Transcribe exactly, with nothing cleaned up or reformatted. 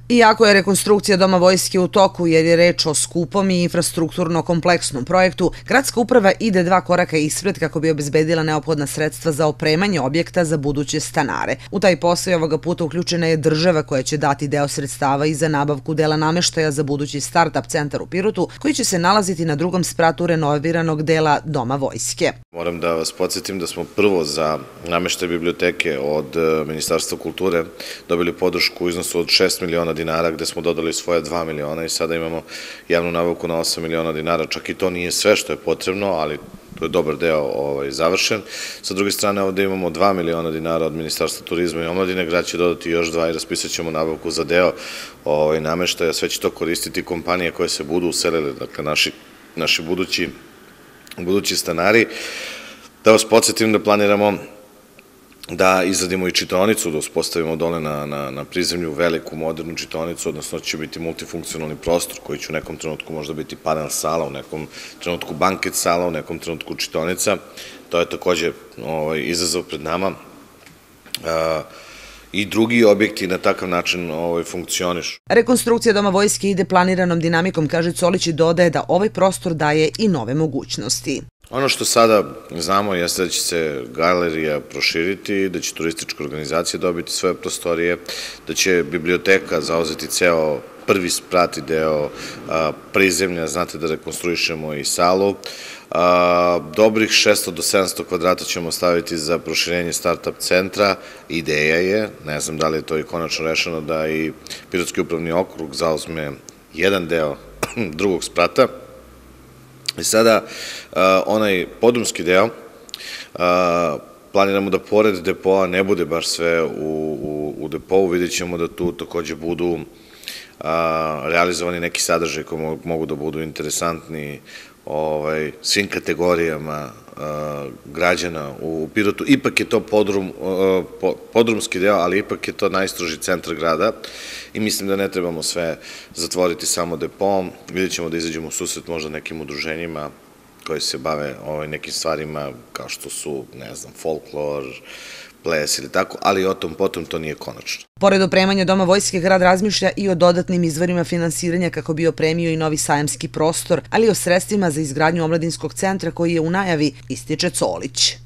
Iako je rekonstrukcija Doma vojske u toku jer je reč o skupom i infrastrukturno kompleksnom projektu, gradska uprava ide dva koraka ispred kako bi obezbedila neophodna sredstva za opremanje objekta za buduće stanare. U taj posao i ovoga puta uključena je država koja će dati deo sredstava i za nabavku dela nameštaja za budući start-up centar u Pirotu, koji će se nalaziti na drugom spratu renoviranog dela Doma vojske. Moram da vas podsjetim da smo prvo za nameštaj biblioteke od Ministarstva kulture dobili podršku u iznosu od šest miliona dinara, gde smo dodali svoje dva miliona i sada imamo javnu nabavku na osam miliona dinara. Čak i to nije sve što je potrebno, ali to je dobar deo završen. Sa druge strane, ovde imamo dva miliona dinara od Ministarstva turizma i omladine, grad će dodati još dva i raspisat ćemo nabavku za deo nameštaja. Sve će to koristiti kompanije koje se budu uselile, dakle naši budući budući stanari. Da vas podsjetim da planiramo da izradimo i čitaonicu, da uspostavimo dole na prizemlju veliku, modernu čitaonicu, odnosno će biti multifunkcionalni prostor koji će u nekom trenutku možda biti panel sala, u nekom trenutku banket sala, u nekom trenutku čitaonica. To je takođe izazov pred nama. I drugi objekti na takav način funkcionišu. Rekonstrukcija Doma vojske ide planiranom dinamikom, kaže Colić, i dodaje da ovaj prostor daje i nove mogućnosti. Ono što sada znamo jeste da će se galerija proširiti, da će turistička organizacija dobiti svoje prostorije, da će biblioteka zauzeti ceo prvi sprat i deo prizemlja, znate da rekonstruišemo i salu. Dobrih šesto do sedamsto kvadrata ćemo staviti za proširenje start-up centra. Ideja je, ne znam da li je to i konačno rešeno, da i Pirotski upravni okrug zauzme jedan deo drugog sprata. I sada onaj podrumski deo planiramo da pored depoa ne bude baš sve u depou, vidjet ćemo da tu takođe budu realizovani neki sadržaj koji mogu da budu interesantni svim kategorijama građana u Pirotu. Ipak je to podrumski deo, ali ipak je to najstroži centar grada i mislim da ne trebamo sve zatvoriti samo depoom. Vidjet ćemo da izađemo u susret možda nekim udruženjima koji se bave nekim stvarima kao što su, ne znam, folklor, ples ili tako, ali o tom potom to nije konačno. Pored opremanja Doma vojske, grad razmišlja i o dodatnim izvorima finansiranja kako bi opremio i novi sajamski prostor, ali i o sredstvima za izgradnju omladinskog centra koji je u najavi, ističe Colić.